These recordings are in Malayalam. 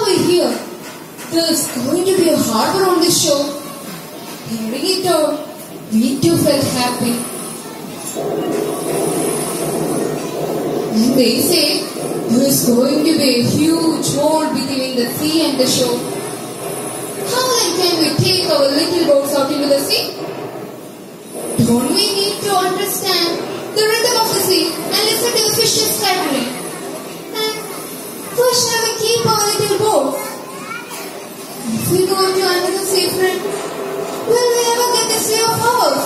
are we here? There's going to be a harbor on this shore. Hearing it out, we too felt happy. And they say there's going to be a huge wall between the sea and the shore. How then can we take our little boats out into the sea? Don't we need to understand the rhythm of the sea and listen to the fishes clattering? And where shall we keep our little boat? If we go to another sea, friend, will we ever get the sea of ours?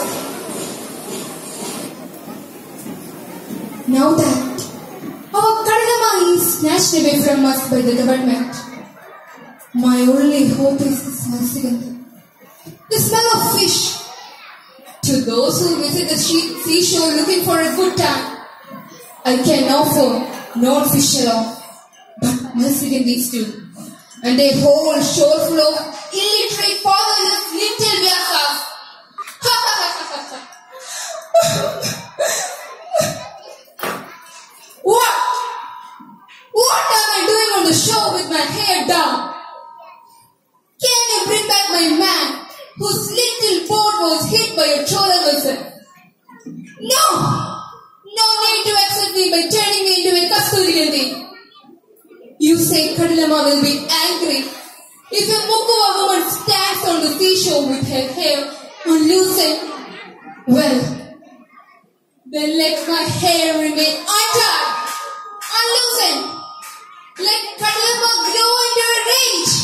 Now that our Kottayam is snatched away from us by the government, my only hope is this Matsyagandhi, the smell of fish. To those who visit the seashore looking for a good time, I can offer not fish alone, but Matsyagandhis too. And a whole shore full of illiterate fatherless little vyasas. What am I doing on the shore with my hair down? Can you bring back my man whose little boat was hit by a trawler vessel? No! No need to accept me by turning me into a Kasturigandhi. You say Kottayam will be angry if a Mukuva woman stands on the seashore with her hair unloosened. Well, then let my hair remain untied, unloosened. Let Kottayam grow into a rage.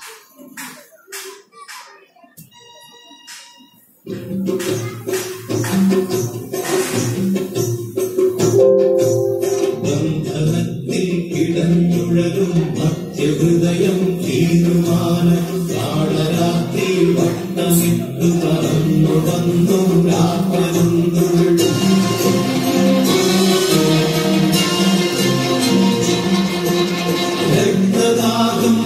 ഹൃദയം തീരുമാന കാളരാത്രി വട്ടമിട്ടു പറന്നു വന്നു രാത്രിരുന്നുകൾ രക്തദാഹം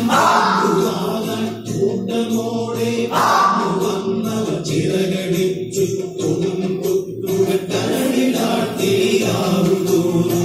കൂട്ടമോടെ വന്നവ ചിറകടിച്ചു തൊടുംകുത്തുകൾ കരടിലാട്ടിയാവുതോറും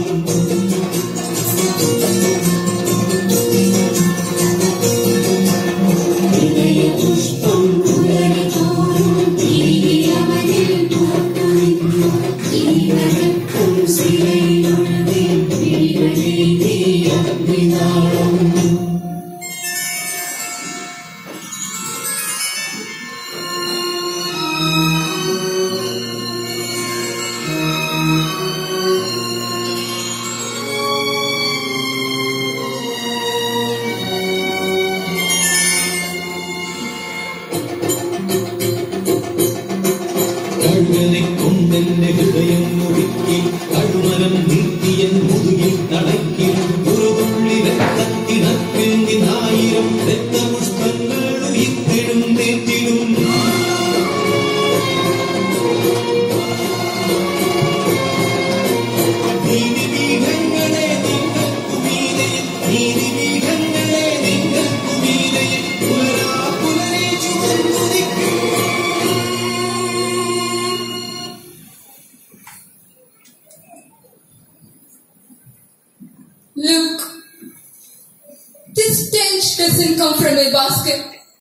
കൊണ്ടെന്റെ ഹൃദയം മുറുക്കി കഴുമരം നീട്ടിയൻ മുതുകിൽ തടക്കി മുറുകുള്ളി രക്തത്തിനക്കിൽ നിന്നായിരം രക്തപുഷ്പങ്ങൾ ഉയിത്തിടും നേറ്റിടും നീതിപീഠങ്ങളെ നിങ്ങൾക്കുമീതയിൽ നീതിപീഠങ്ങളെ നിങ്ങൾക്കുമീതയിൽ പുലരാ പുലരെ ചുവന്നുദിക്കും. Look, this stench doesn't come from a basket.